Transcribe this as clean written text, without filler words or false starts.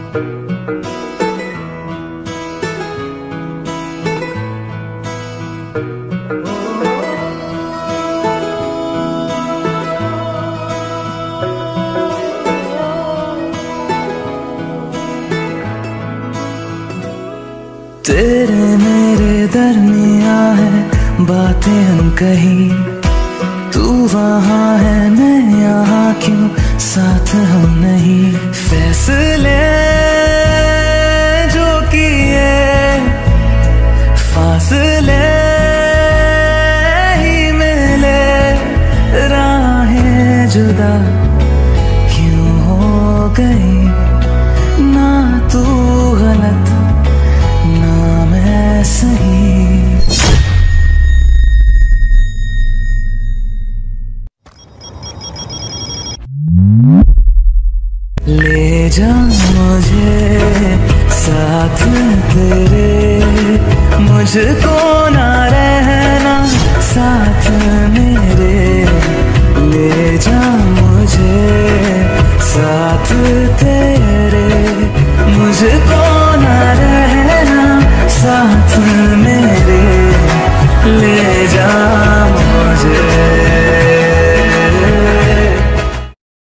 तेरे मेरे दरमिया है बातें अनकही, तू वहाँ है मैं यहाँ क्यों साथ हम नहीं। फैसले जो किए फासले ही मिले, राहें जुदा क्यों हो गई। ना तू गलत ना मैं सही। ले जा मुझे साथ तेरे, मुझको ना रहना साथ मेरे। ले जा मुझे साथ तेरे।